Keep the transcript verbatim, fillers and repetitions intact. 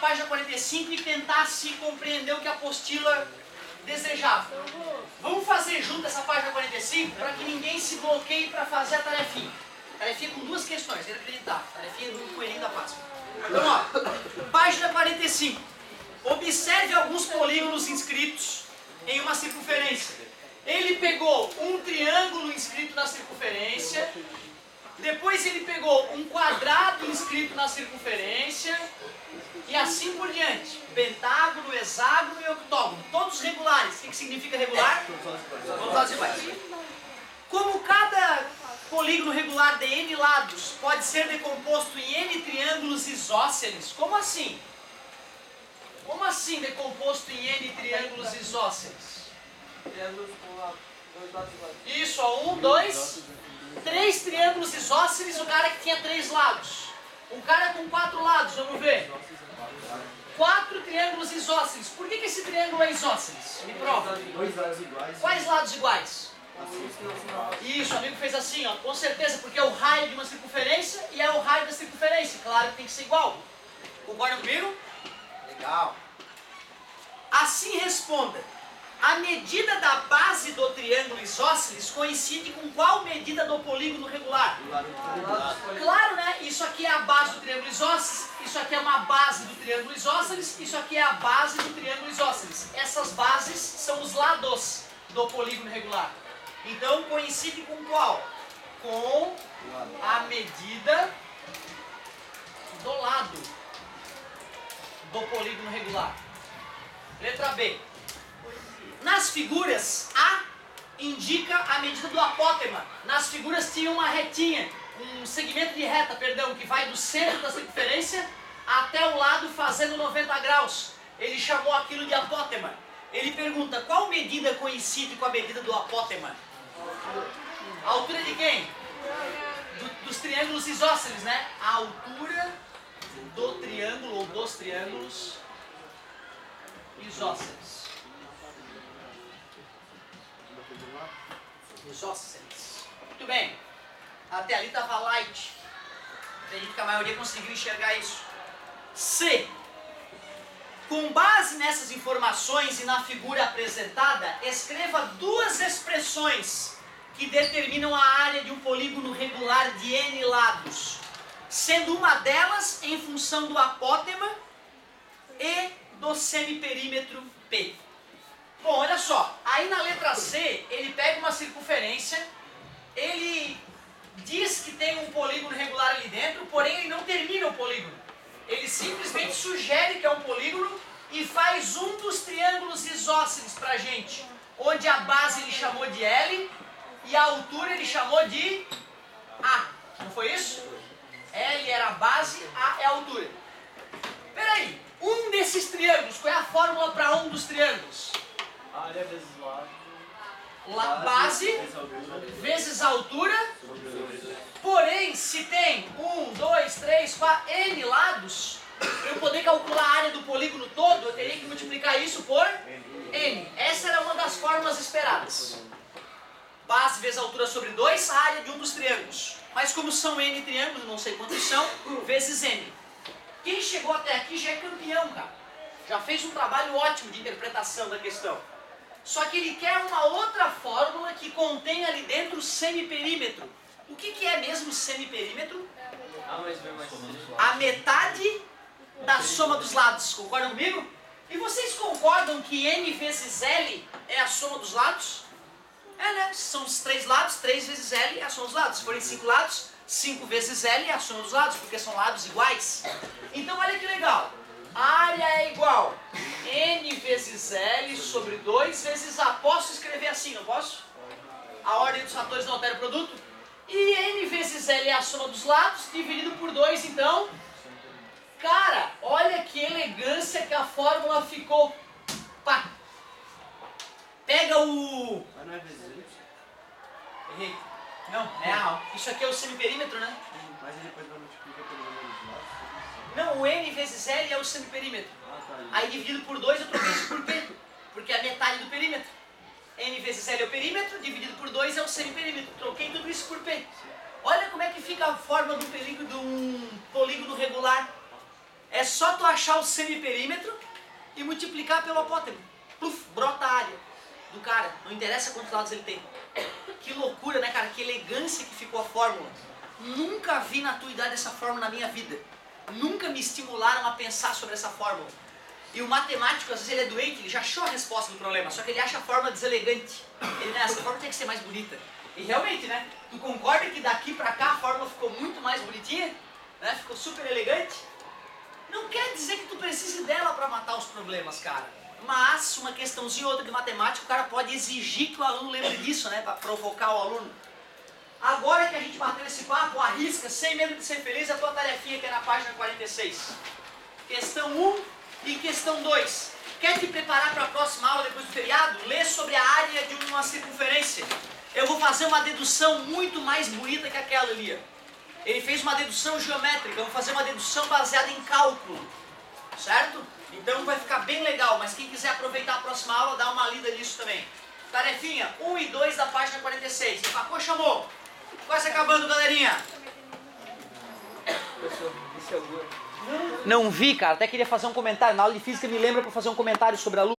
página quarenta e cinco e tentasse compreender o que a apostila desejava. Vamos fazer junto essa página quarenta e cinco para que ninguém se bloqueie para fazer a tarefinha. Tarefinha com duas questões, inacreditável. Tarefinha do coelhinho da Páscoa. Então, ó, página quarenta e cinco. Observe alguns polígonos inscritos em uma circunferência. Ele pegou um triângulo inscrito na circunferência, depois ele pegou um quadrado inscrito na circunferência, e assim por diante. Pentágono, hexágono e octógono, todos regulares. O que significa regular? Todos lados iguais. Como cada polígono regular de n lados pode ser decomposto em n triângulos isósceles, como assim? Como assim decomposto em n triângulos isósceles? Triângulos com dois lados iguais. Isso, ó, um, dois, três triângulos isósceles, o cara que tinha três lados. Um cara com quatro lados, vamos ver. Quatro triângulos isósceles. Por que, que esse triângulo é isósceles? Me prova. Dois lados iguais. Quais lados iguais? Isso, o amigo fez assim, ó, com certeza, porque é o raio de uma circunferência e é o raio da circunferência. Claro que tem que ser igual. Concorda comigo? Legal. Assim responda. A medida da base do triângulo isósceles coincide com qual medida do polígono regular? Claro, né? Isso aqui é a base do triângulo isósceles, isso aqui é uma base do triângulo isósceles, isso aqui é a base do triângulo isósceles. Essas bases são os lados do polígono regular. Então coincide com qual? Com a medida do lado do polígono regular. Letra B. Nas figuras, A indica a medida do apótema. Nas figuras tinha uma retinha, um segmento de reta, perdão, que vai do centro da circunferência até o lado fazendo noventa graus. Ele chamou aquilo de apótema. Ele pergunta, qual medida coincide com a medida do apótema? A altura de quem? Do, dos triângulos isósceles, né? A altura do triângulo ou dos triângulos isósceles. Isósceles. Muito bem. Até ali estava light. Acredito que a maioria conseguiu enxergar isso. C. Com base nessas informações e na figura apresentada, escreva duas expressões que determinam a área de um polígono regular de n lados, sendo uma delas em função do apótema e do semiperímetro P. Bom, olha só, aí na letra C, ele pega uma circunferência, ele diz que tem um polígono regular ali dentro, porém ele não termina o polígono. Ele simplesmente sugere que é um polígono e faz um dos triângulos isósceles pra gente, onde a base ele chamou de L e a altura ele chamou de A. Não foi isso? L era a base, A é a altura. Peraí, um desses triângulos, qual é a fórmula para um dos triângulos? Área vezes lado. La base vezes altura. Porém, se tem um, dois, três, quatro, n lados, para eu poder calcular a área do polígono todo, eu teria que multiplicar isso por n. Essa era uma das fórmulas esperadas. Base vezes altura sobre dois, a área de um dos triângulos. Mas como são n triângulos, não sei quantos são, vezes n. Quem chegou até aqui já é campeão, cara. Já fez um trabalho ótimo de interpretação da questão. Só que ele quer uma outra fórmula que contém ali dentro o semiperímetro. O que, que é mesmo semiperímetro? A metade da soma dos lados. Concordam comigo? E vocês concordam que n vezes L é a soma dos lados? É, né? São os três lados, três vezes L é a soma dos lados. Se forem cinco lados, cinco vezes L é a soma dos lados, porque são lados iguais. Então olha que legal. A área é igual n vezes L sobre dois vezes A. Posso escrever assim, não posso? A ordem dos fatores não altera o produto? E n vezes L é a soma dos lados, dividido por dois, então... Cara, olha que elegância que a fórmula ficou. Pá. Pega o... Mas não é vezes Y? Errei. Não, é A. Isso aqui é o semiperímetro, né? Mas ele depois vai multiplicar pelo número dos lados? Não, o n vezes L é o semiperímetro. Ah, tá. Aí dividido por dois eu troquei isso por P, porque é a metade do perímetro. N vezes L é o perímetro, dividido por dois é o semiperímetro. Troquei tudo isso por P. Olha como é que fica a forma do polígono, de um polígono regular. É só tu achar o semiperímetro e multiplicar pelo apótemo. Pluf, brota a área do cara. Não interessa quantos lados ele tem. Que loucura, né, cara? Que elegância que ficou a fórmula. Nunca vi na tua idade essa fórmula na minha vida. Nunca me estimularam a pensar sobre essa fórmula. E o matemático, às vezes, ele é doente, ele já achou a resposta do problema, só que ele acha a fórmula deselegante. Ele, né, essa fórmula tem que ser mais bonita. E realmente, né? Tu concorda que daqui pra cá a fórmula ficou muito mais bonitinha? Né? Ficou super elegante? Não quer dizer que tu precise dela para matar os problemas, cara. Mas uma questãozinha ou outra de matemática, o cara pode exigir que o aluno lembre disso, né? Para provocar o aluno. Agora que a gente bateu esse papo, arrisca, sem medo de ser feliz, a tua tarefinha que é na página quarenta e seis. Questão um e questão dois. Quer te preparar para a próxima aula depois do feriado? Lê sobre a área de uma circunferência. Eu vou fazer uma dedução muito mais bonita que aquela ali. Ele fez uma dedução geométrica, eu vou fazer uma dedução baseada em cálculo, certo? Então vai ficar bem legal, mas quem quiser aproveitar a próxima aula, dá uma lida nisso também. Tarefinha um e dois da página quarenta e seis. Empacou, chamou. Quase acabando, galerinha. Não vi, cara, até queria fazer um comentário. Na aula de física me lembra para fazer um comentário sobre a luz.